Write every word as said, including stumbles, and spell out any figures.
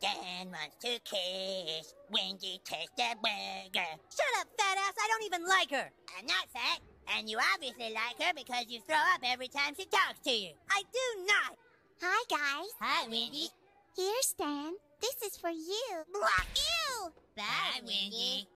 Stan wants to kiss Wendy Burger. Shut up, fat ass. I don't even like her. I'm not fat, and you obviously like her because you throw up every time she talks to you. I do not. Hi, guys. Hi, Wendy. Here, Stan. This is for you. Ew! Bye, Wendy.